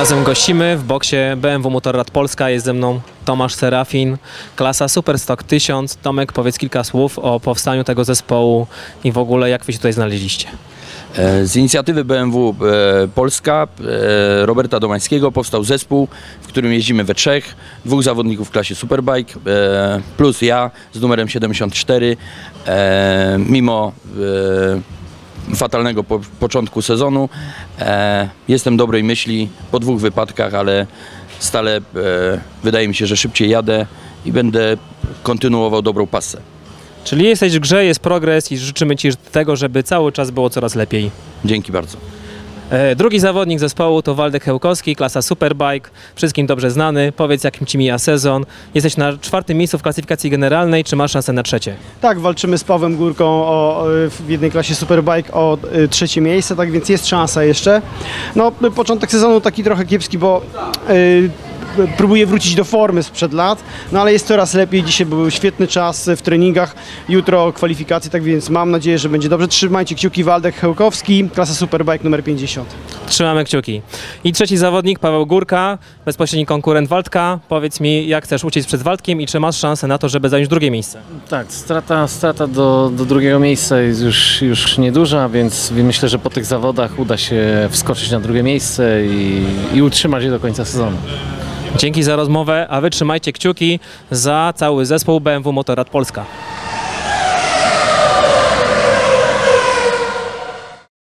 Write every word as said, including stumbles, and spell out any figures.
Tym razem gościmy w boksie B M W Motorrad Polska. Jest ze mną Tomasz Serafin, klasa Superstock tysiąc. Tomek, powiedz kilka słów o powstaniu tego zespołu i w ogóle jak wy się tutaj znaleźliście. Z inicjatywy B M W Polska Roberta Domańskiego powstał zespół, w którym jeździmy we trzech, dwóch zawodników w klasie Superbike plus ja z numerem siedemdziesiąt cztery. Mimo fatalnego po początku sezonu jestem dobrej myśli po dwóch wypadkach, ale stale wydaje mi się, że szybciej jadę i będę kontynuował dobrą pasę. Czyli jesteś w grze, jest progres i życzymy ci tego, żeby cały czas było coraz lepiej. Dzięki bardzo. E, drugi zawodnik zespołu to Waldek Hełkowski, klasa Superbike, wszystkim dobrze znany. Powiedz, jakim ci mija sezon. Jesteś na czwartym miejscu w klasyfikacji generalnej, czy masz szansę na trzecie? Tak, walczymy z Pawłem Górką o, w jednej klasie Superbike o y, trzecie miejsce, tak więc jest szansa jeszcze. No, początek sezonu taki trochę kiepski, bo y, próbuję wrócić do formy sprzed lat, no ale jest coraz lepiej. Dzisiaj był świetny czas w treningach, jutro kwalifikacje, tak więc mam nadzieję, że będzie dobrze. Trzymajcie kciuki. Waldek Hełkowski, klasa Superbike numer pięćdziesiąt. Trzymamy kciuki. I trzeci zawodnik, Paweł Górka, bezpośredni konkurent Waldka. Powiedz mi, jak chcesz uciec przed Waldkiem i czy masz szansę na to, żeby zająć drugie miejsce? Tak, strata, strata do, do drugiego miejsca jest już, już nieduża, więc myślę, że po tych zawodach uda się wskoczyć na drugie miejsce i, i utrzymać je do końca sezonu. Dzięki za rozmowę, a wy trzymajcie kciuki za cały zespół B M W Motorrad Polska.